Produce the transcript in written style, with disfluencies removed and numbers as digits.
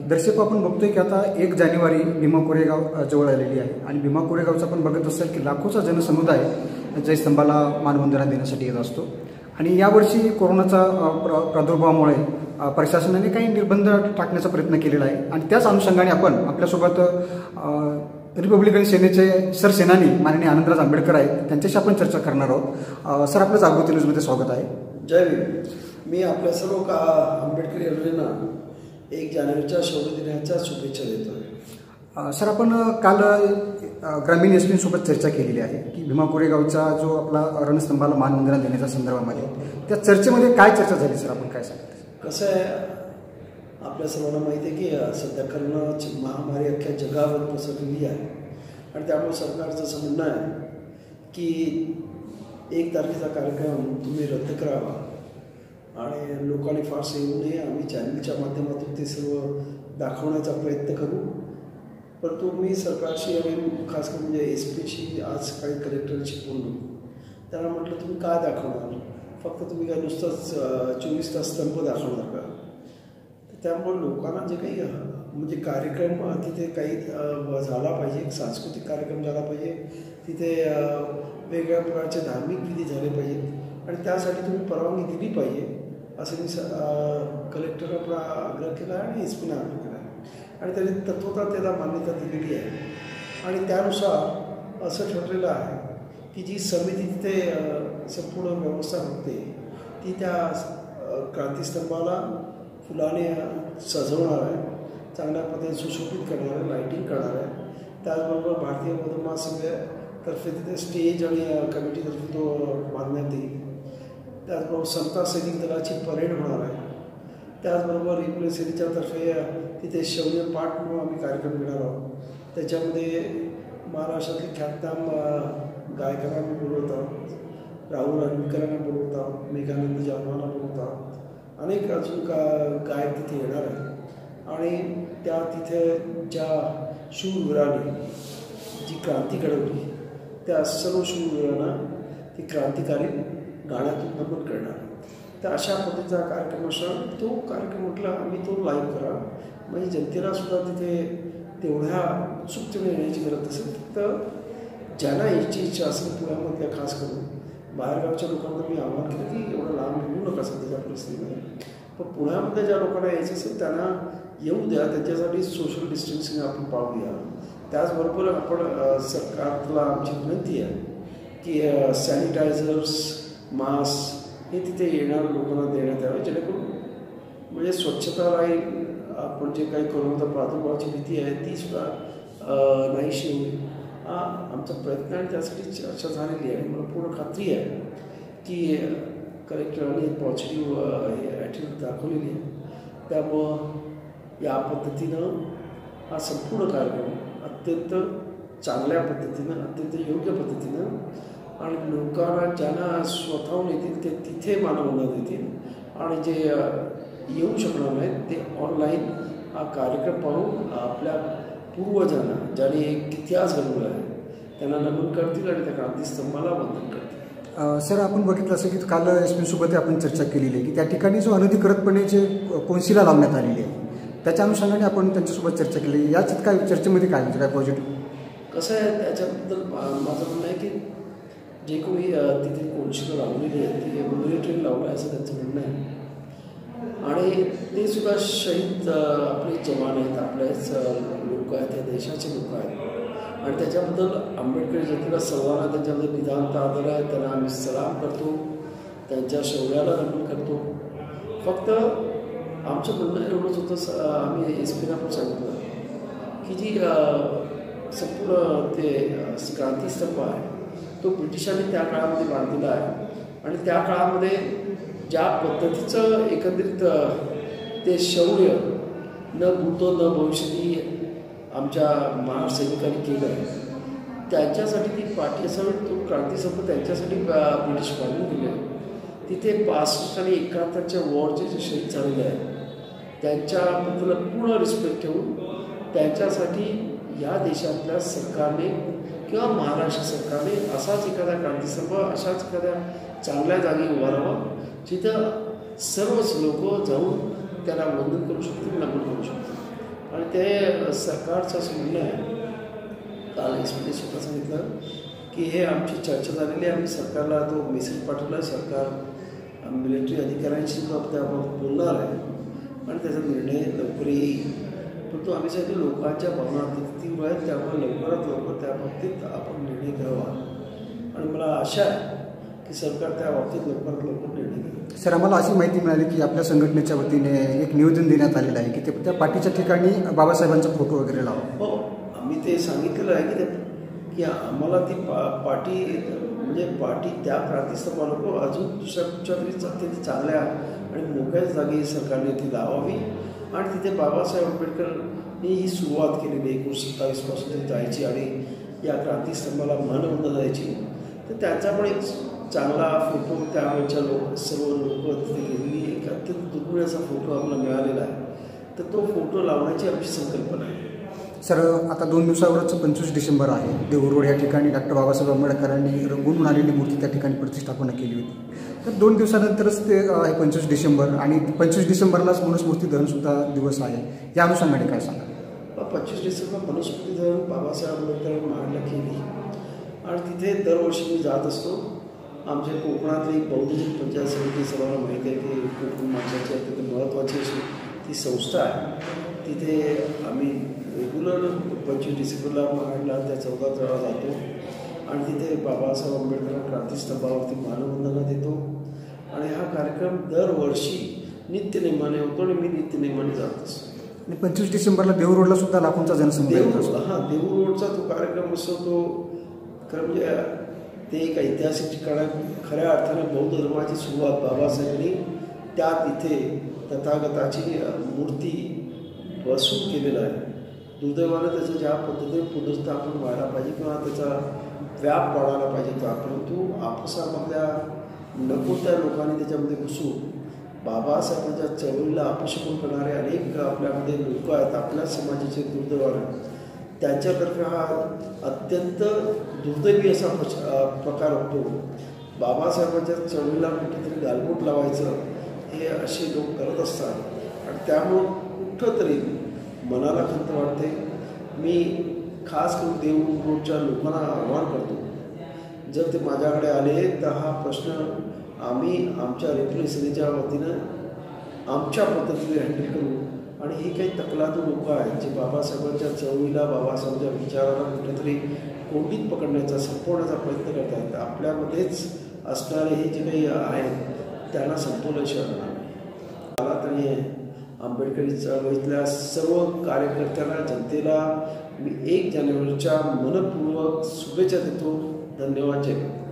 दर्शक आपण बघतोय की आता 1 जानेवारी भीमा कोरेगाव जवळ आलेली आहे आणि भीमा कोरेगावचा आपण बघत असाल की लाखोचा जनसमुदाय जयस्तंभाला मानवंदना देण्यासाठी येत असतो आणि यावर्षी कोरोनाचा प्रादुर्भावामुळे प्रशासनाने काही निर्बंध टाकण्याचा प्रयत्न केलेला आहे आणि त्याच अनुषंगाने आपण आपल्यासोबत रिपब्लिकन सेनेचे सरसेनानी माननीय आनंदराज आंबेडकर आहेत, त्यांच्याशी आपण चर्चा करणार आहोत. सर, आपलं जागृती न्यूजमध्ये स्वागत आहे. जय भीम. मी आपल्या सर्व आंबेडकर यांना 1 जानेवारीच्या शौर्य दिनाच्या शुभेच्छा देतो. सर, आपण काल ग्रामीण एसपींसोबत चर्चा केलेली आहे की भीमा कोरेगावचा जो आपला रणस्तंभाला मानवंदना देण्याच्या संदर्भामध्ये त्या चर्चेमध्ये काय चर्चा झाली सर, आपण काय सांगता? कसं आहे, आपल्या सर्वांना माहिती आहे की सध्या कोरोनाची महामारी अख्ख्या जगावर पसरलेली आहे आणि त्यामुळे सरकारचं असं म्हणणं आहे की 1 तारखेचा कार्यक्रम तुम्ही रद्द करावा आणि लोकांनी फारसं येऊ नये. आम्ही चॅनलच्या माध्यमातून ते सर्व दाखवण्याचा प्रयत्न करू. परंतु मी सरकारशी आणि खास करून म्हणजे SP आज काही कलेक्टरशी बोललो. त्यांना म्हटलं, तुम्ही काय दाखवणार? फक्त तुम्ही काय नुसतंच 24 तास स्तंभ दाखवणार का? त्यामुळे लोकांना जे काही म्हणजे कार्यक्रम तिथे काही झाला पाहिजे, सांस्कृतिक कार्यक्रम झाला पाहिजे, तिथे वेगवेगळ्या प्रकारचे धार्मिक विधी झाले पाहिजेत आणि त्यासाठी तुम्ही परवानगी दिली पाहिजे असं मी कलेक्टरला आग्रह केला आणि SPना आग्रह केला आणि त्यांनी तत्वतः त्याला मान्यता दिलेली आहे. आणि त्यानुसार असं ठरलेलं आहे की जी समिती तिथे संपूर्ण व्यवस्था होते ती त्या क्रांतीस्तंभाला फुलाने सजवणार आहे, चांगल्या पद्धतीने सुशोभित करणार आहे, लाईटिंग करणार आहे. त्याचबरोबर भारतीय बौद्ध महासंघातर्फे तिथे स्टेज आणि कमिटीतर्फे तो बांधण्यात येईल. त्याचबरोबर समता सैनिक दलाची परेड होणार आहे. त्याचबरोबर रिपब्लिकन सेनेच्यातर्फे तिथे शौर्य पाठ म्हणून आम्ही कार्यक्रम घेणार आहोत. त्याच्यामध्ये महाराष्ट्रातले ख्यातनाम गायकांना आम्ही बोलवत आहोत, राहुल रणविकरांना बोलवत आहोत, मेघानंद जानवांना बोलवत आहोत. अनेक अजून गायक तिथे येणार आहेत आणि त्या तिथे ज्या शूरवीरांनी जी क्रांती घडवली त्या सर्व शूरवीरांना ती क्रांतिकारी गाण्यातून नमन करणार. तर अशा पद्धतीचा कार्यक्रम असणार. तो कार्यक्रम म्हटला आम्ही तो लाईव्ह करा म्हणजे जनतेला सुद्धा तिथे तेवढ्या उत्सुकतेने येण्याची गरज असेल. तर ज्यांना यायची इच्छा असेल पुण्यामधल्या खास करून बाहेरगावच्या लोकांना मी आवाहन केलं की एवढं लांब येऊ नका सध्याच्या परिस्थितीमध्ये. पण पुण्यामध्ये ज्या लोकांना यायचं असेल त्यांना येऊ द्या. त्याच्यासाठी सोशल डिस्टन्सिंग आपण पाळूया. त्याचबरोबर आपण सरकारला आमची विनंती आहे की सॅनिटायझर्स, मास्क हे तिथे येणाऱ्या लोकांना देण्यात यावे जेणेकरून म्हणजे स्वच्छता राहील. आपण जे काही कोरोनाचा प्रादुर्भावाची भीती आहे ती सुद्धा नाहीशी होईल. हा आमचा प्रयत्न आणि त्यासाठी चर्चा झालेली आहे. मला पूर्ण खात्री आहे की कलेक्टरांनी पॉझिटिव्ह ॲटिट्यूड दाखवलेली आहे. त्यामुळं या पद्धतीनं हा संपूर्ण कार्यक्रम अत्यंत चांगल्या पद्धतीनं, अत्यंत योग्य पद्धतीनं आणि लोकांना ज्यांना स्वतःहून येतील ते तिथे मानवंदना देतील आणि जे येऊ शकणार नाहीत ते ऑनलाईन हा कार्यक्रम पाहून आपल्या पूर्वजांना ज्याने एक इतिहास घडवला आहे त्यांना नमन करतील आणि त्या क्रांतीस्तंभाला वंदन करतील. सर, आपण बघितलं असेल की काल SP आपण चर्चा केलेली आहे की त्या ठिकाणी जो अनधिकृतपणे जे कोनशिला लावण्यात आलेली आहे त्याच्या अनुषंगाने आपण त्यांच्यासोबत चर्चा केली. याच काय चर्चेमध्ये काय म्हणजे काय पॉझिटिव्ह? कसं आहे, त्याच्याबद्दल माझं म्हणणं आहे की जे कोणी तिथे कोनशिला लावलेली आहे ते मिलिटरी लावलं आहे असं त्यांचं म्हणणं आहे आणि ते सुद्धा शहीद आपले जवान आहेत, आपलेच लोक आहेत, त्या देशाचे लोक आहेत आणि त्याच्याबद्दल आंबेडकर जनतेला सर्वांना त्यांच्याबद्दल निदांत आदर आहे. त्यांना आम्ही सलाम करतो, त्यांच्या शौर्याला नमन करतो. फक्त आमचं म्हणणं एवढंच होतं, आम्ही SPना पण सांगितलं की जी संपूर्ण ते क्रांतीस्तंभ आहे तो ब्रिटिशांनी त्या काळामध्ये बांधलेला आहे आणि त्या काळामध्ये ज्या पद्धतीचं एकंदरीत ते शौर्य न भूतो न भविष्यती आमच्या महासैनिकांनी केलं आहे त्यांच्यासाठी ती पाठी असावी. तो क्रांतीस्तंभ त्यांच्यासाठी ब्रिटिश बांधून दिले. तिथे 65 आणि 71च्या वॉरचे जे शहीद झालेले आहेत त्यांच्याबद्दल पूर्ण रिस्पेक्ट ठेवून त्यांच्यासाठी या देशातल्या सरकारने किंवा महाराष्ट्र सरकारने असाच एखादा क्रांतीस्तंभ अशाच एखाद्या चांगल्या जागी उभारावा जिथं सर्वच लोक जाऊन त्याला वंदन करू शकतील, नमन करू शकतील. आणि ते सरकारचं असं म्हणणं आहे, काल एसपीने स्वतः सांगितलं की हे आमची चर्चा झालेली आहे, आम्ही सरकारला तो मेसेज पाठवला, सरकार मिलिटरी अधिकाऱ्यांशी त्याबाबत बोलणार आहे आणि त्याचा निर्णय लवकर येईल. परंतु आम्ही सांगितलं लोकांच्या भावना तीव्र आहेत, त्यामुळे लवकरात लवकर त्या बाबतीत आपण निर्णय घ्यावा आणि मला आशा आहे की सरकार त्या बाबतीत लवकरात लवकर निर्णय घेईल. सर, आम्हाला अशी माहिती मिळाली की आपल्या संघटनेच्या वतीने एक निवेदन देण्यात आलेलं आहे की ते त्या पाठीच्या ठिकाणी बाबासाहेबांचा फोटो वगैरे लावा. हो, आम्ही ते सांगितलेलं आहे की की आम्हाला ती पाटी म्हणजे पाटी त्या क्रांतीस्तंभाला अजून दुसऱ्या कुठच्या तरी अत्यंत चांगल्या आणि मोकळ्या जागी सरकारने ती लावावी आणि तिथे बाबासाहेब आंबेडकरांनी ही सुरुवात केलेली 1927पासून ती जायची आणि या क्रांतीस्तंभाला मानवंदना द्यायची. तर त्याचा पण एक चांगला फोटो त्यावेळच्या सर्व लोक तिथे गेलेली एक अत्यंत दुर्मिळ असा फोटो आम्हाला मिळालेला आहे. तर तो फोटो लावण्याची आमची संकल्पना आहे. सर, आता 2 दिवसावरच 25 डिसेंबर आहे. देऊळ रोड या ठिकाणी डॉक्टर बाबासाहेब आंबेडकरांनी रंगून आलेली मूर्ती त्या ठिकाणी प्रतिष्ठापना केली होती. तर 2 दिवसानंतरच ते आहे 25 डिसेंबर आणि 25 डिसेंबरलाच मनुस्मृती दहनसुद्धा दिवस आहे. या अनुषंगाने काय सांगा? 25 डिसेंबर मनुस्मृती दहन बाबासाहेब आंबेडकरांनी महाडला केली आणि तिथे दरवर्षी मी जात असतो. आमच्या कोकणातली बौद्धिक पंचायत समिती सर्वांना माहिती आहे की कोकण माणसाची अत्यंत महत्त्वाची अशी ती संस्था आहे. तिथे आम्ही रेग्युलर 25 डिसेंबरला महाडला त्या 14 वेळा जातो आणि तिथे बाबासाहेब आंबेडकर क्रांतीस्तंभावरती मानवंदना देतो आणि हा कार्यक्रम दरवर्षी नित्यनेमाने होतो आणि मी नित्यनेमाने जात असतो. आणि 25 डिसेंबरला देऊळ रोडला सुद्धा लाखोंचा जनसमुदाय असतो. देऊळ रोडचा तो कार्यक्रम असतो. तो खरं म्हणजे ते एक ऐतिहासिक ठिकाण आहे. खऱ्या अर्थाने बौद्ध धर्माची सुरुवात बाबासाहेबांनी त्या तिथे तथागताची मूर्ती बसून केलेलं आहे. दुर्दैवानं त्याचं ज्या पद्धतीने पुनर्स्थापन व्हायला पाहिजे किंवा त्याचा व्याप वाढायला पाहिजे होता, परंतु आपसामधल्या नको त्या लोकांनी त्याच्यामध्ये घुसून बाबासाहेबांच्या चळवळीला अपशकुन करणारे अनेक आपल्यामध्ये लोक आहेत, आपल्या समाजाचे दुर्दैवानं त्यांच्यातर्फे हा अत्यंत दुर्दैवी असा प्रकार होतो. बाबासाहेबांच्या चळवळीला कुठेतरी गालबोट लावायचं हे असे लोक करत असतात आणि त्यामुळं कुठं तरी मनाला खंत वाटते. मी खास करून देऊळ रोडच्या लोकांना आव्हान करतो, जर ते माझ्याकडे आले तर हा प्रश्न आम्ही आमच्या रिप्रेझेंटेटिव्हच्या वतीनं आमच्या पद्धतीने हँडल करू आणि ही काही तकलादू लोक आहेत जे बाबासाहेबांच्या चळवळीला बाबासाहेबांच्या विचाराला कुठेतरी कोंडीत पकडण्याचा संपवण्याचा प्रयत्न करत आहेत. आपल्यामध्येच असणारे हे जे काही आहेत त्यांना संपवल्याशिवाय होणार नाही. मला तरी आंबेडकरी चळवळीतल्या सर्व कार्यकर्त्यांना, जनतेला मी 1 जानेवारीच्या मनपूर्वक शुभेच्छा देतो. धन्यवाद. जय.